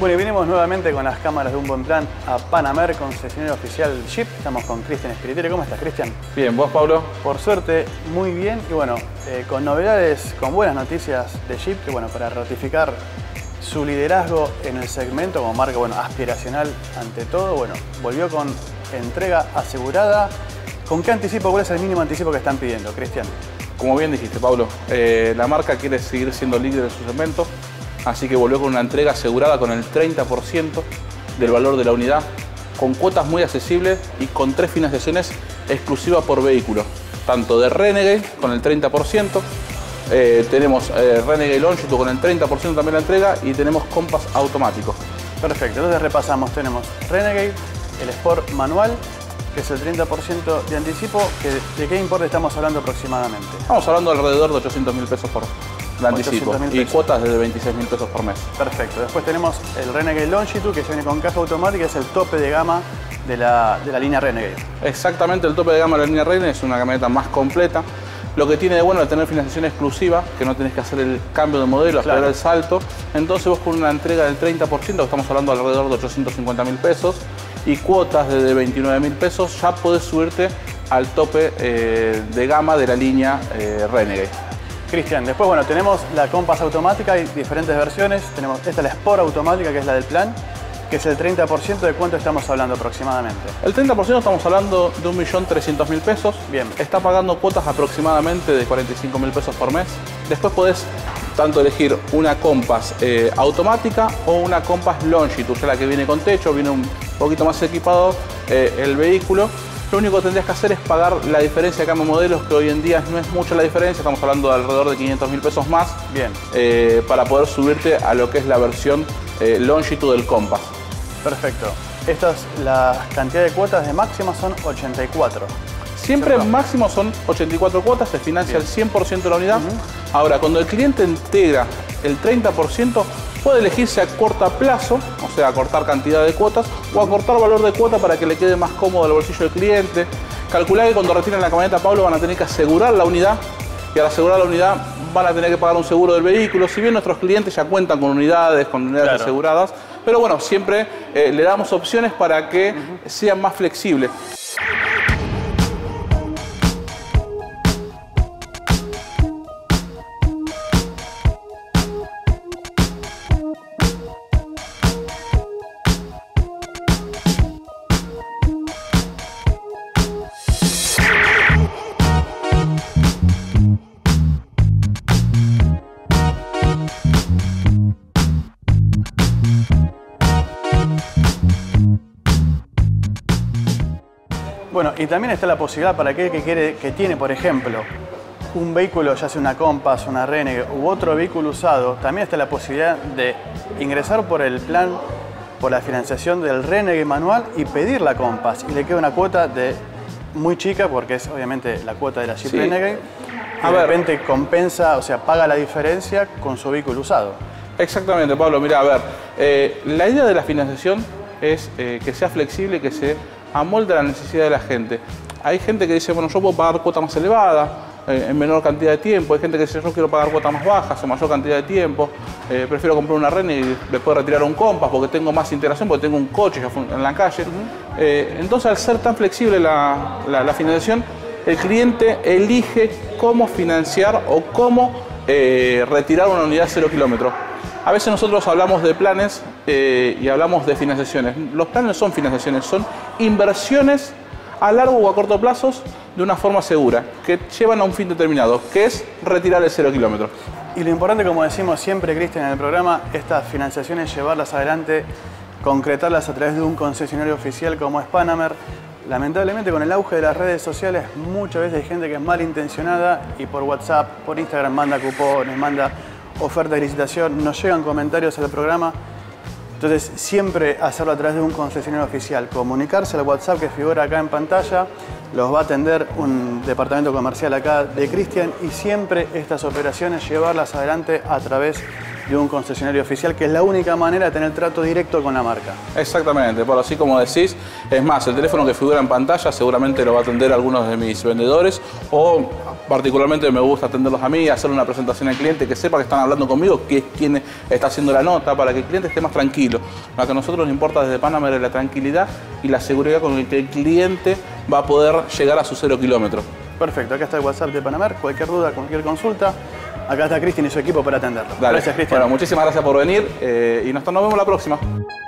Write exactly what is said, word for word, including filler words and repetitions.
Bueno, y vinimos nuevamente con las cámaras de Un Buen Plan a Panamer, concesionario oficial Jeep. Estamos con Cristian Spiritieri. ¿Cómo estás, Cristian? Bien, ¿vos, Pablo? Por suerte, muy bien. Y bueno, eh, con novedades, con buenas noticias de Jeep, que bueno, para ratificar su liderazgo en el segmento como marca, bueno, aspiracional ante todo, bueno, volvió con entrega asegurada. ¿Con qué anticipo? ¿Cuál es el mínimo anticipo que están pidiendo, Cristian? Como bien dijiste, Pablo, eh, la marca quiere seguir siendo líder en su segmento, así que volvió con una entrega asegurada con el treinta por ciento del valor de la unidad, con cuotas muy accesibles y con tres financiaciones exclusivas por vehículo, tanto de Renegade con el treinta por ciento, eh, tenemos eh, Renegade Longitude con el treinta por ciento también la entrega y tenemos Compass automático. Perfecto, entonces repasamos, tenemos Renegade, el Sport manual, que es el treinta por ciento de anticipo. Que, ¿De qué importe estamos hablando aproximadamente? Estamos hablando alrededor de ochocientos mil pesos por de anticipo y cuotas de veintiséis mil pesos por mes. Perfecto. Después tenemos el Renegade Longitude, que se viene con caja automática, es el tope de gama de la, de la línea Renegade. Exactamente, el tope de gama de la línea Renegade es una camioneta más completa. Lo que tiene de bueno es tener financiación exclusiva, que no tenés que hacer el cambio de modelo, esperar claro. el salto. Entonces vos con una entrega del treinta por ciento, estamos hablando alrededor de ochocientos cincuenta mil pesos, y cuotas de veintinueve mil pesos, ya podés subirte al tope eh, de gama de la línea eh, Renegade. Cristian, después bueno, tenemos la Compass automática, hay diferentes versiones. Tenemos esta, la Sport automática, que es la del plan, que es el treinta por ciento. ¿De cuánto estamos hablando aproximadamente? El treinta por ciento estamos hablando de un millón trescientos mil pesos. Bien. Está pagando cuotas aproximadamente de cuarenta y cinco mil pesos por mes. Después podés tanto elegir una Compass eh, automática o una Compass Longitude, ya la que viene con techo, viene un poquito más equipado eh, el vehículo. Lo único que tendrías que hacer es pagar la diferencia de cambio de modelos, que hoy en día no es mucha la diferencia, estamos hablando de alrededor de quinientos mil pesos más. Bien. Eh, para poder subirte a lo que es la versión eh, Longitude del Compass. Perfecto. Estas, las cantidades de cuotas de máxima son ochenta y cuatro. Siempre ¿Cierto? máximo son ochenta y cuatro cuotas, se financia Bien. el cien por ciento de la unidad. Uh-huh. Ahora, cuando el cliente integra el treinta por ciento, puede elegirse a corta plazo, o sea, acortar cantidad de cuotas, o acortar valor de cuota para que le quede más cómodo al bolsillo del cliente. Calculá que cuando retiren la camioneta, Pablo, van a tener que asegurar la unidad, y al asegurar la unidad van a tener que pagar un seguro del vehículo. Si bien nuestros clientes ya cuentan con unidades, con unidades claro. aseguradas, pero bueno, siempre eh, le damos opciones para que uh-huh. sean más flexibles. Bueno, y también está la posibilidad para aquel que, quiere, que tiene, por ejemplo, un vehículo, ya sea una Compass, una Renegade u otro vehículo usado, también está la posibilidad de ingresar por el plan, por la financiación del Renegade manual y pedir la Compass. Y le queda una cuota de muy chica, porque es obviamente la cuota de la Jeep sí. Renegade. Y A de ver. repente compensa, o sea, paga la diferencia con su vehículo usado. Exactamente, Pablo. Mira, a ver, eh, la idea de la financiación es eh, que sea flexible y que se amolde a la necesidad de la gente. Hay gente que dice, bueno, yo puedo pagar cuota más elevada, eh, en menor cantidad de tiempo. Hay gente que dice, yo quiero pagar cuotas más bajas, en mayor cantidad de tiempo. Eh, prefiero comprar una Renegade y después retirar un Compass porque tengo más integración, porque tengo un coche en la calle. Uh-huh. eh, entonces, al ser tan flexible la, la, la financiación, el cliente elige cómo financiar o cómo eh, retirar una unidad cero kilómetros. A veces nosotros hablamos de planes eh, y hablamos de financiaciones. Los planes no son financiaciones, son inversiones a largo o a corto plazo de una forma segura, que llevan a un fin determinado, que es retirar el cero kilómetros. Y lo importante, como decimos siempre, Cristian, en el programa, estas financiaciones, llevarlas adelante, concretarlas a través de un concesionario oficial como es Panamer. Lamentablemente, con el auge de las redes sociales, muchas veces hay gente que es malintencionada y por WhatsApp, por Instagram manda cupones, manda oferta de licitación, nos llegan comentarios al programa. Entonces, siempre hacerlo a través de un concesionario oficial. Comunicarse al WhatsApp que figura acá en pantalla, los va a atender un departamento comercial acá de Cristian, y siempre estas operaciones llevarlas adelante a través de un concesionario oficial, que es la única manera de tener trato directo con la marca. Exactamente, por así como decís. Es más, el teléfono que figura en pantalla seguramente lo va a atender algunos de mis vendedores, o particularmente me gusta atenderlos a mí, hacer una presentación al cliente, que sepa que están hablando conmigo, que es quien está haciendo la nota, para que el cliente esté más tranquilo. Lo que a nosotros nos importa desde Panamer es la tranquilidad y la seguridad con la que el cliente va a poder llegar a su cero kilómetro. Perfecto, acá está el WhatsApp de Panamer. Cualquier duda, cualquier consulta, acá está Cristian y su equipo para atenderlo. Dale. Gracias, Cristian. Bueno, muchísimas gracias por venir eh, y nos, nos vemos la próxima.